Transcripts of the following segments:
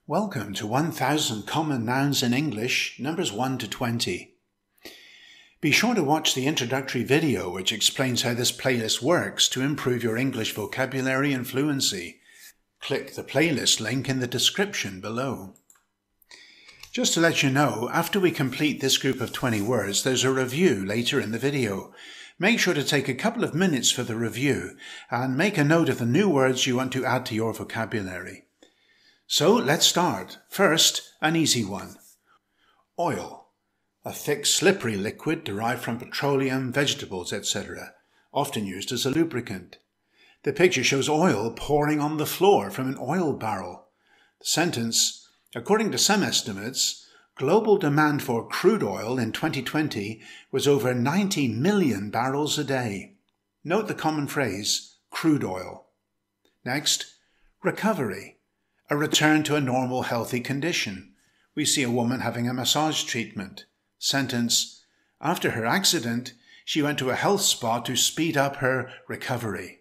Welcome to 1000 Common Nouns in English, numbers 1 to 20. Be sure to watch the introductory video which explains how this playlist works to improve your English vocabulary and fluency. Click the playlist link in the description below. Just to let you know, after we complete this group of 20 words, there's a review later in the video. Make sure to take a couple of minutes for the review and make a note of the new words you want to add to your vocabulary. So let's start. First, an easy one. Oil. A thick, slippery liquid derived from petroleum, vegetables, etc., often used as a lubricant. The picture shows oil pouring on the floor from an oil barrel. The sentence, according to some estimates, global demand for crude oil in 2020 was over 90 million barrels a day. Note the common phrase, crude oil. Next, recovery. A return to a normal, healthy condition. We see a woman having a massage treatment. Sentence, after her accident, she went to a health spa to speed up her recovery.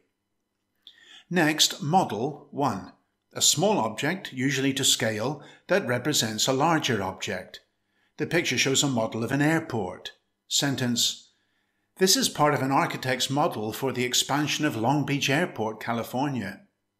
Next, model 1. A small object, usually to scale, that represents a larger object. The picture shows a model of an airport. Sentence, this is part of an architect's model for the expansion of Long Beach Airport, California.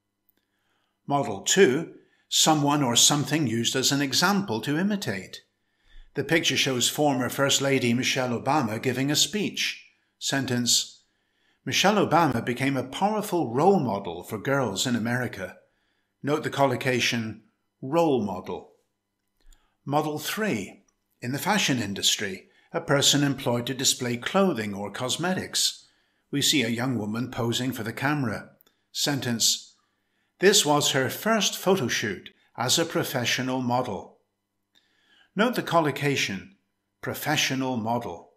Model 2. Someone or something used as an example to imitate. The picture shows former First Lady Michelle Obama giving a speech. Sentence, Michelle Obama became a powerful role model for girls in America. Note the collocation, role model. Model 3. In the fashion industry, a person employed to display clothing or cosmetics. We see a young woman posing for the camera. Sentence, this was her first photo shoot as a professional model. Note the collocation, professional model.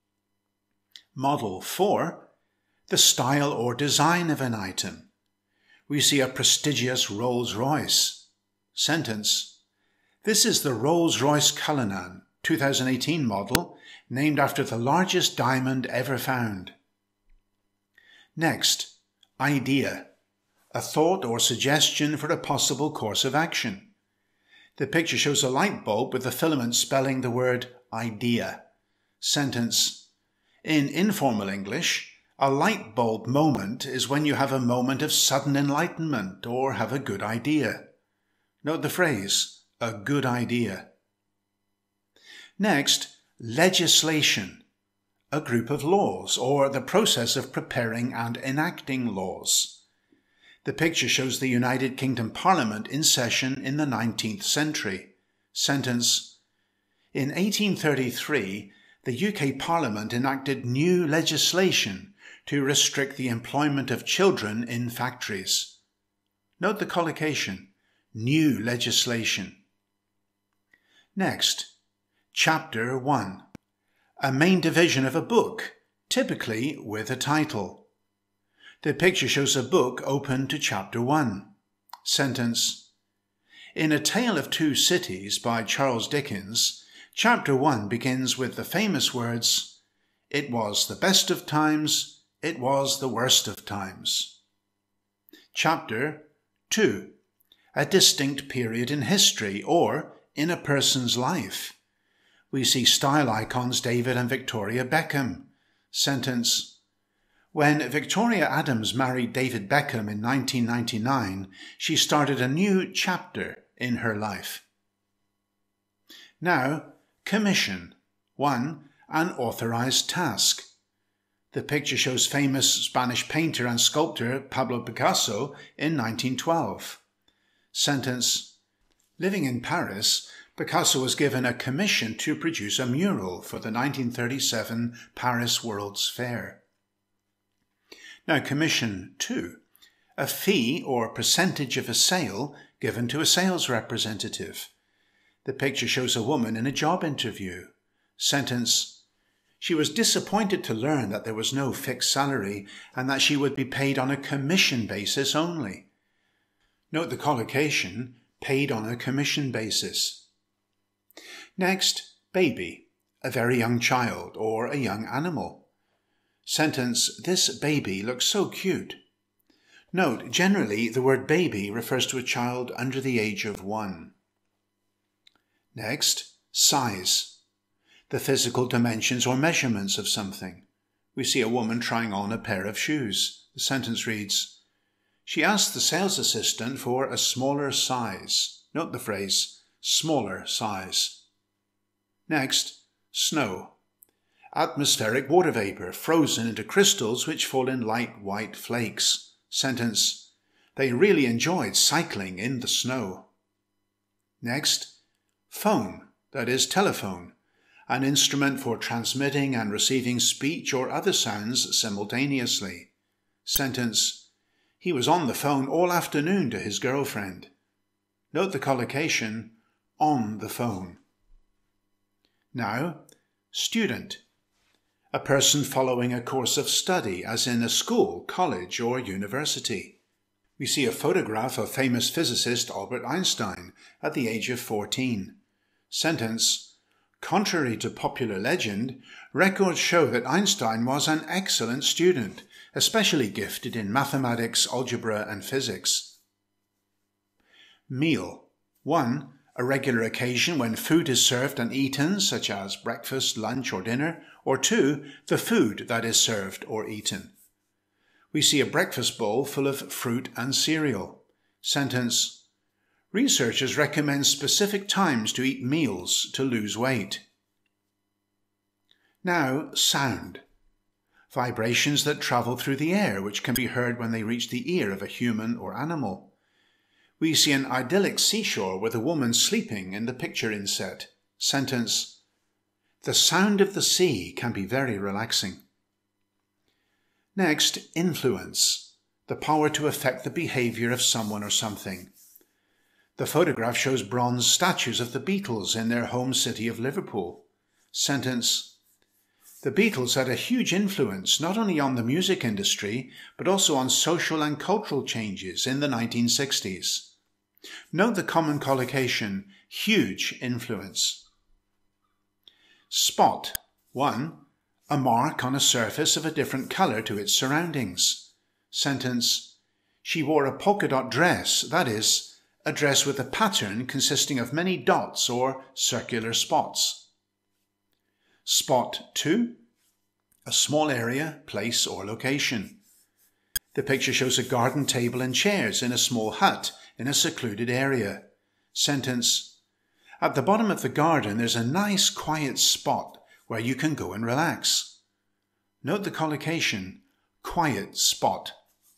Model 4. The style or design of an item. We see a prestigious Rolls-Royce. Sentence, this is the Rolls-Royce Cullinan 2018 model, named after the largest diamond ever found. Next, idea. A thought or suggestion for a possible course of action. The picture shows a light bulb with a filament spelling the word idea. Sentence, in informal English, a light bulb moment is when you have a moment of sudden enlightenment or have a good idea. Note the phrase, a good idea. Next, legislation. A group of laws or the process of preparing and enacting laws. The picture shows the United Kingdom Parliament in session in the 19th century. Sentence, in 1833, the UK Parliament enacted new legislation to restrict the employment of children in factories. Note the collocation, new legislation. Next, Chapter 1. A main division of a book, typically with a title. The picture shows a book open to Chapter 1. Sentence, in A Tale of Two Cities by Charles Dickens, Chapter 1 begins with the famous words, it was the best of times, it was the worst of times. Chapter 2. A distinct period in history or in a person's life. We see style icons David and Victoria Beckham. Sentence, when Victoria Adams married David Beckham in 1999, she started a new chapter in her life. Now, commission. 1. An authorized task. The picture shows famous Spanish painter and sculptor Pablo Picasso in 1912. Sentence, living in Paris, Picasso was given a commission to produce a mural for the 1937 Paris World's Fair. Now, commission 2. A fee or percentage of a sale given to a sales representative. The picture shows a woman in a job interview. Sentence, she was disappointed to learn that there was no fixed salary and that she would be paid on a commission basis only. Note the collocation, paid on a commission basis. Next, baby, a very young child or a young animal. Sentence, this baby looks so cute. Note, generally the word baby refers to a child under the age of 1. Next, size. The physical dimensions or measurements of something. We see a woman trying on a pair of shoes. The sentence reads, "She asked the sales assistant for a smaller size." Note the phrase, smaller size. Next, snow. Atmospheric water vapour frozen into crystals which fall in light white flakes. Sentence, "They really enjoyed cycling in the snow." Next, phone, that is telephone, an instrument for transmitting and receiving speech or other sounds simultaneously. Sentence, "He was on the phone all afternoon to his girlfriend." Note the collocation, on the phone. Now, student. A person following a course of study, as in a school, college, or university. We see a photograph of famous physicist Albert Einstein at the age of 14. Sentence, "Contrary to popular legend, records show that Einstein was an excellent student, especially gifted in mathematics, algebra, and physics." Meal. 1. A regular occasion when food is served and eaten, such as breakfast, lunch, or dinner. Or 2. The food that is served or eaten. We see a breakfast bowl full of fruit and cereal. Sentence, "Researchers recommend specific times to eat meals to lose weight." Now, sound. Vibrations that travel through the air, which can be heard when they reach the ear of a human or animal. We see an idyllic seashore with a woman sleeping in the picture inset. Sentence, "The sound of the sea can be very relaxing." Next, influence. The power to affect the behaviour of someone or something. The photograph shows bronze statues of the Beatles in their home city of Liverpool. Sentence, "The Beatles had a huge influence not only on the music industry, but also on social and cultural changes in the 1960s. Note the common collocation, huge influence. Spot. 1. A mark on a surface of a different colour to its surroundings. Sentence, "She wore a polka dot dress, that is, a dress with a pattern consisting of many dots or circular spots." Spot 2. A small area, place, or location. The picture shows a garden table and chairs in a small hut in a secluded area. Sentence, "At the bottom of the garden there's a nice quiet spot where you can go and relax." Note the collocation, quiet spot.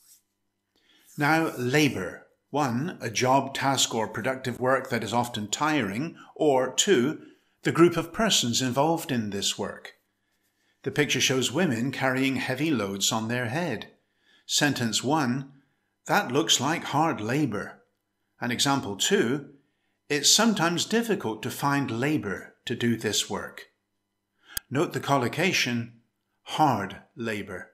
Now, labour. 1. A job, task, or productive work that is often tiring. Or 2. The group of persons involved in this work. The picture shows women carrying heavy loads on their head. Sentence 1. That looks like hard labour. And example 2. It's sometimes difficult to find labour to do this work. Note the collocation, hard labour.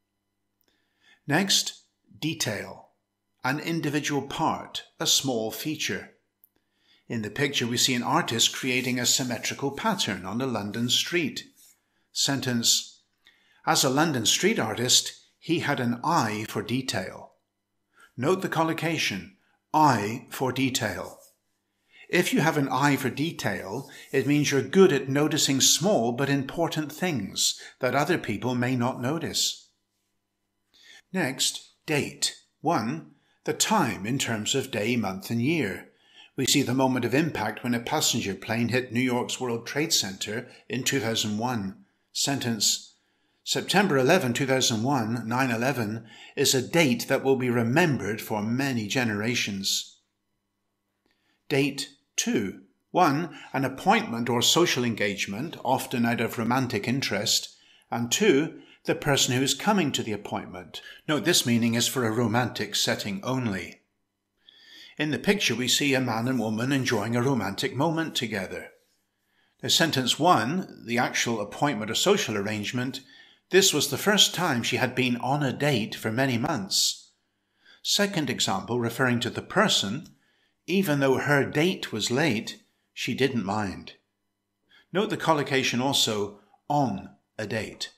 Next, detail. An individual part, a small feature. In the picture we see an artist creating a symmetrical pattern on a London street. Sentence, "As a London street artist, he had an eye for detail." Note the collocation, eye for detail. If you have an eye for detail, it means you're good at noticing small but important things that other people may not notice. Next, date. 1. The time in terms of day, month, and year. We see the moment of impact when a passenger plane hit New York's World Trade Center in 2001. Sentence, "September 11, 2001, 9/11, is a date that will be remembered for many generations." Date 2. 1. An appointment or social engagement, often out of romantic interest. And 2. The person who is coming to the appointment. Note this meaning is for a romantic setting only. In the picture we see a man and woman enjoying a romantic moment together. Now, sentence 1, the actual appointment or social arrangement, this was the first time she had been on a date for many months. Second example, referring to the person, even though her date was late, she didn't mind. Note the collocation also, on a date.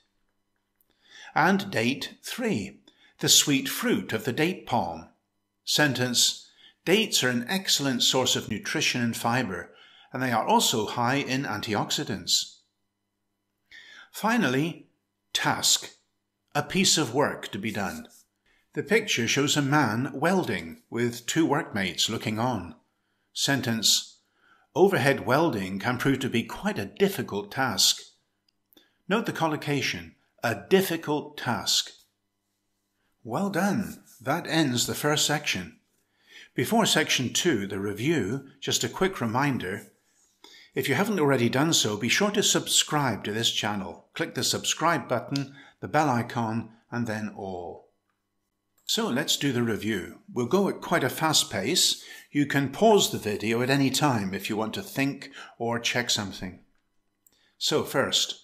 And date 3, the sweet fruit of the date palm. Sentence, "Dates are an excellent source of nutrition and fibre, and they are also high in antioxidants. Finally, task, a piece of work to be done. The picture shows a man welding with two workmates looking on. Sentence: overhead welding can prove to be quite a difficult task. Note the collocation, a difficult task. Well done. That ends the first section. Before section 2, the review, just a quick reminder. If you haven't already done so, be sure to subscribe to this channel. Click the subscribe button, the bell icon, and then all. So let's do the review. We'll go at quite a fast pace. You can pause the video at any time if you want to think or check something. So first,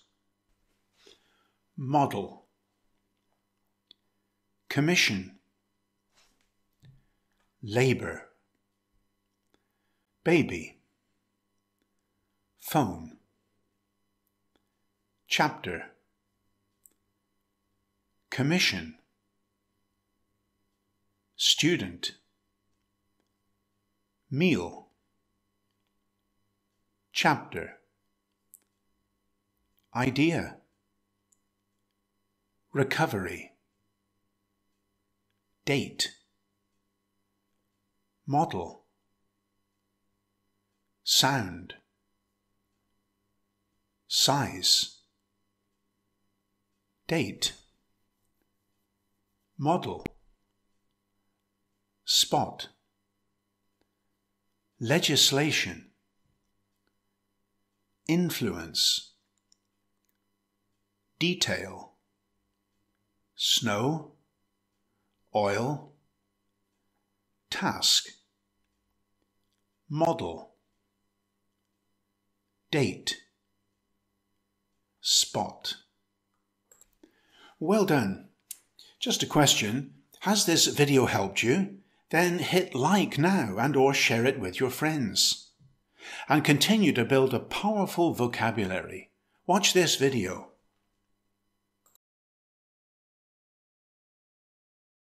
model, commission, labor, baby, phone, chapter, commission, student, meal, chapter, idea, recovery, date, model, sound, size, date, model, spot, legislation, influence, detail, snow, oil, task, model, date, spot. Well done. Just a question, has this video helped you? Then hit like now and/or share it with your friends. And continue to build a powerful vocabulary. Watch this video.